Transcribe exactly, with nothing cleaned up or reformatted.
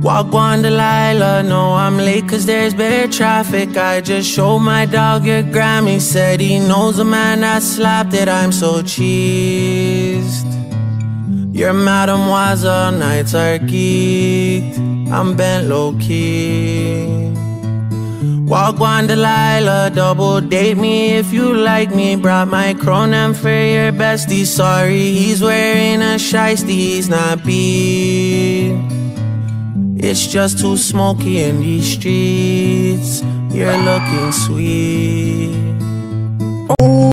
Gwan Delilah, no, I'm late cause there's bad traffic. I just showed my dog your Grammy. Said he knows a man that slapped it. I'm so cheesed. Your mademoiselle nights are geeked. I'm bent low-key. Gwan Delilah, double date me if you like me. Brought my chronom for your bestie. Sorry, he's wearing a shiesty, he's not beat. It's just too smoky in these streets. You're looking sweet.